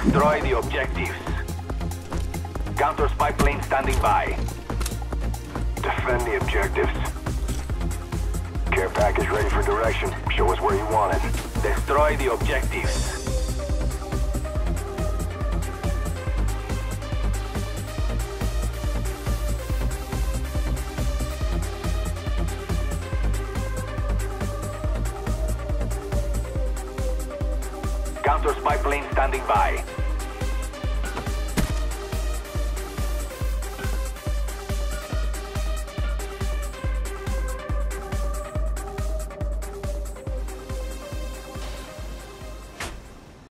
Destroy the objectives. Counter spy plane standing by. Defend the objectives. Care package ready for direction. Show us where you want it. Destroy the objectives. Counter spy plane standing by.